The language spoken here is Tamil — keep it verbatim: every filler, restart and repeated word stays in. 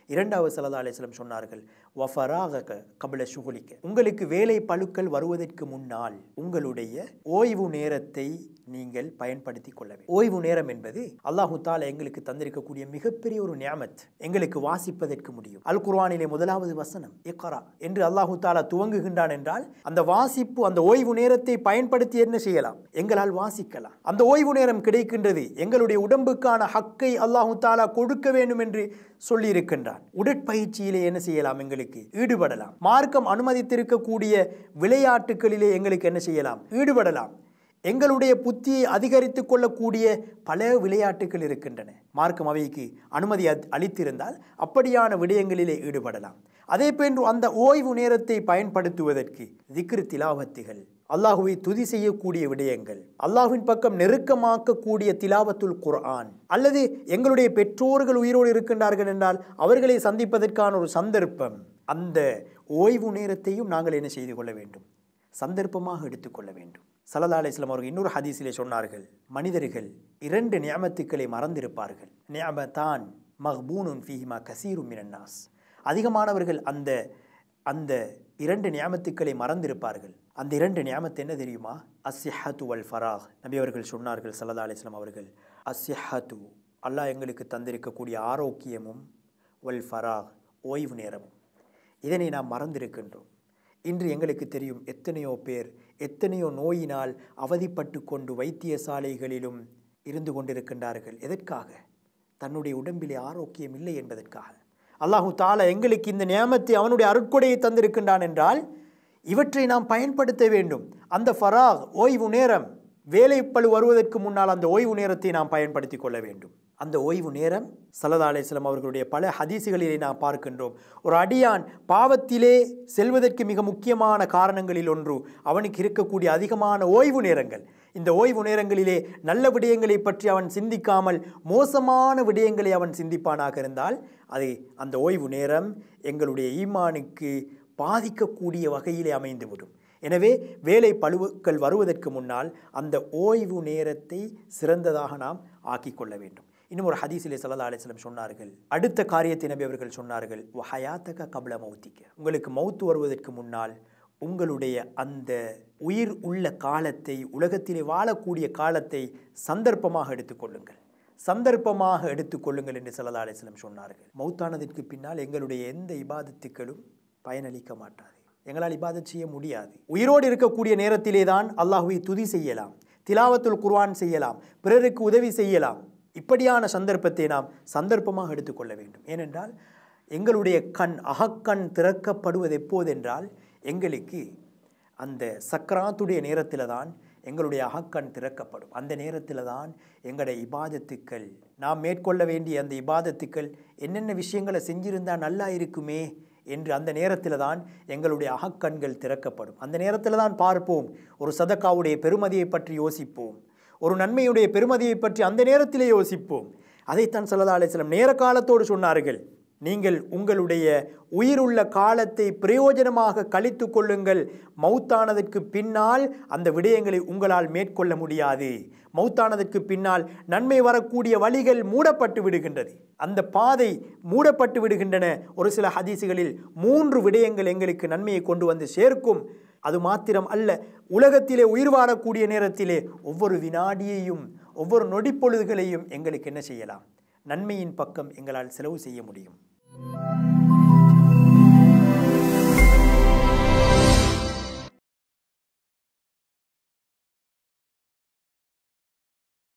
இரண்டாவது ஸல்லல்லாஹு அலைஹி வஸல்லம் சொன்னார்கள், வஃபராகக கப்ல ஷுகுலிக்க, உங்களுக்கு வேலை பளுக்கள் வருவதற்கு முன்னால் உங்களுடைய ஓய்வு நேரத்தை நீங்கள் பயன்படுத்தி கொள்ள வேண்டும். ஓய்வு நேரம் என்பது அல்லாஹு தஆலா எங்களுக்கு தந்திருக்கக்கூடிய மிகப்பெரிய ஒரு நிஅமத். எங்களுக்கு வாசிப்பதற்கு முடியும். அல் குர்ஆனிலே முதலாவது வசனம் இக்ரா என்று அல்லாஹு தஆலா துவங்குகின்றான் என்றால் அந்த வாசிப்பு, அந்த ஓய்வு நேரத்தை பயன்படுத்தி என்ன செய்யலாம்? எங்களால் வாசிக்கலாம். அந்த ஓய்வு நேரம் கிடைக்கின்றது. எங்களுடைய உடம்புக்கான ஹக்கை அல்லாஹு தஆலா கொடுக்க வேண்டும் என்று சொல்லி இருக்கின்றான். உடற்பயிற்சியிலே என்ன செய்யலாம்? எங்களுக்கு ஈடுபடலாம். மார்க்கம் அனுமதித்திருக்கக்கூடிய விளையாட்டுகளிலே எங்களுக்கு என்ன செய்யலாம்? ஈடுபடலாம். எங்களுடைய புத்தியை அதிகரித்துக் கொள்ளக்கூடிய பல விளையாட்டுகள் இருக்கின்றன. மார்க்கம் அவைக்கு அனுமதி அளித்திருந்தால் அப்படியான விடயங்களிலே ஈடுபடலாம். அதே போன்று அந்த ஓய்வு நேரத்தை பயன்படுத்துவதற்கு திக்ர் திலாவத்துகள், அல்லாஹுவை துதி செய்யக்கூடிய விடயங்கள், அல்லாஹ்வின் பக்கம் நெருக்கமாக்கக்கூடிய திலாவத்துல் குர்ஆன், அல்லது எங்களுடைய பெற்றோர்கள் உயிரோடு இருக்கின்றார்கள் என்றால் அவர்களை சந்திப்பதற்கான ஒரு சந்தர்ப்பம், அந்த ஓய்வு நேரத்தையும் நாங்கள் என்ன செய்து கொள்ள வேண்டும்? சந்தர்ப்பமாக எடுத்துக்கொள்ள வேண்டும். ஸல்லல்லாஹு அலைஹி வஸல்லம் அவர்கள் இன்னொரு ஹதீஸிலே சொன்னார்கள், மனிதர்கள் இரண்டு நிஅமத்துக்களை மறந்திருப்பார்கள். நிஅமதான் மக்பூனுன் ஃபீஹிமா கஸீரும் மினன் நாஸ், அதிகமானவர்கள் அந்த அந்த இரண்டு நியாமத்துக்களை மறந்திருப்பார்கள். அந்த இரண்டு நியாமத்து என்ன தெரியுமா? அஸ்ஸிஹத்து வல் ஃபராக். நபி அவர்கள் சொன்னார்கள், ஸல்லல்லாஹு அலைஹி வஸல்லம் அவர்கள், அஸ்ஸிஹத்து, அல்லாஹ் எங்களுக்கு தந்திருக்கக்கூடிய ஆரோக்கியமும், வல் ஃபராக், ஓய்வு நேரமும், இதனை நாம் மறந்திருக்கின்றோம். இன்று எங்களுக்கு தெரியும் எத்தனையோ பேர் எத்தனையோ நோயினால் அவதிப்பட்டு கொண்டு வைத்தியசாலைகளிலும் இருந்து கொண்டிருக்கின்றார்கள். எதற்காக? தன்னுடைய உடம்பிலே ஆரோக்கியம் இல்லை என்பதற்காக. அல்லாஹு தஆலா எங்களுக்கு இந்த நியாமத்தை, அவனுடைய அருட்கொடையை தந்திருக்கின்றான் என்றால் இவற்றை நாம் பயன்படுத்த வேண்டும். அந்த ஃபராக், ஓய்வு நேரம், வேலைப்பளு வருவதற்கு முன்னால் அந்த ஓய்வு நேரத்தை நாம் பயன்படுத்தி கொள்ள வேண்டும். அந்த ஓய்வு நேரம் ஸல்லல்லாஹு அலைஹி வஸல்லம் அவர்களுடைய பல ஹதீஸுகளிலே நாம் பார்க்கின்றோம். ஒரு அடியான் பாவத்திலே செல்வதற்கு மிக முக்கியமான காரணங்களில் ஒன்று அவனுக்கு இருக்கக்கூடிய அதிகமான ஓய்வு நேரங்கள். இந்த ஓய்வு நேரங்களிலே நல்ல விடயங்களை பற்றி அவன் சிந்திக்காமல் மோசமான விடயங்களை அவன் சிந்திப்பானாக இருந்தால் அது அந்த ஓய்வு நேரம் எங்களுடைய ஈமானுக்கு பாதிக்கக்கூடிய வகையிலே அமைந்துவிடும். எனவே வேலை பளுக்கள் வருவதற்கு முன்னால் அந்த ஓய்வு நேரத்தை சிறந்ததாக நாம் ஆக்கிக்கொள்ள வேண்டும். இன்னும் ஒரு ஹதீஸிலே ஸல்லல்லாஹு அலைஹி வஸல்லம் சொன்னார்கள், அடுத்த காரியத்தை நபி அவர்கள் சொன்னார்கள், வஹயாத்தக கப்ல மௌத்திக்க, உங்களுக்கு மௌத்து வருவதற்கு முன்னால் உங்களுடைய அந்த உயிர் உள்ள காலத்தை, உலகத்திலே வாழக்கூடிய காலத்தை சந்தர்ப்பமாக எடுத்துக்கொள்ளுங்கள், சந்தர்ப்பமாக எடுத்துக்கொள்ளுங்கள் என்று ஸல்லல்லாஹு அலைஹி வஸல்லம் சொன்னார்கள். மௌத்தானதற்கு பின்னால் எங்களுடைய எந்த இபாதத்துக்களும் பயனளிக்க மாட்டாது. எங்களால் இபாதத் செய்ய முடியாது. உயிரோடு இருக்கக்கூடிய நேரத்திலே தான் அல்லாஹுவை துதி செய்யலாம், திலாவத்துல் குர்ஆன் செய்யலாம், பிறருக்கு உதவி செய்யலாம். இப்படியான சந்தர்ப்பத்தை நாம் சந்தர்ப்பமாக எடுத்துக்கொள்ள வேண்டும். ஏனென்றால் எங்களுடைய கண், அகக்கண் திறக்கப்படுவது எப்போதென்றால் எங்களுக்கு அந்த சக்கராத்துடைய நேரத்தில் தான் எங்களுடைய அகக்கண் திறக்கப்படும். அந்த நேரத்தில் தான் எங்களுடைய இபாதத்துக்கள், நாம் மேற்கொள்ள வேண்டிய அந்த இபாதத்துக்கள் என்னென்ன விஷயங்களை செஞ்சிருந்தால் நல்லா இருக்குமே என்று அந்த நேரத்தில் தான் எங்களுடைய அகக்கண்கள் திறக்கப்படும். அந்த நேரத்தில் தான் பார்ப்போம், ஒரு சதக்காவுடைய பெருமதியை பற்றி யோசிப்போம், ஒரு நன்மையுடைய பெருமதியை பற்றி அந்த நேரத்திலே யோசிப்போம். அதைத்தான் ஸல்லல்லாஹு அலைஹி வஸல்லம் நேர காலத்தோடு சொன்னார்கள், நீங்கள் உங்களுடைய உயிருள்ள காலத்தை பிரயோஜனமாக கழித்து கொள்ளுங்கள். மௌத்தானதற்கு பின்னால் அந்த விடயங்களை உங்களால் மேற்கொள்ள முடியாது. மௌத்தானதற்கு பின்னால் நன்மை வரக்கூடிய வழிகள் மூடப்பட்டு விடுகின்றது, அந்த பாதை மூடப்பட்டு விடுகின்றன. ஒரு சில ஹதீஸுகளில் மூன்று விடயங்கள் எங்களுக்கு நன்மையை கொண்டு வந்து சேர்க்கும். அது மாத்திரம் அல்ல, உலகத்திலே உயிர் வாழக்கூடிய நேரத்திலே ஒவ்வொரு வினாடியையும், ஒவ்வொரு நொடிப்பொழுதுகளையும் எங்களுக்கு என்ன செய்யலாம்? நன்மையின் பக்கம் எங்களால் செலவு செய்ய முடியும்.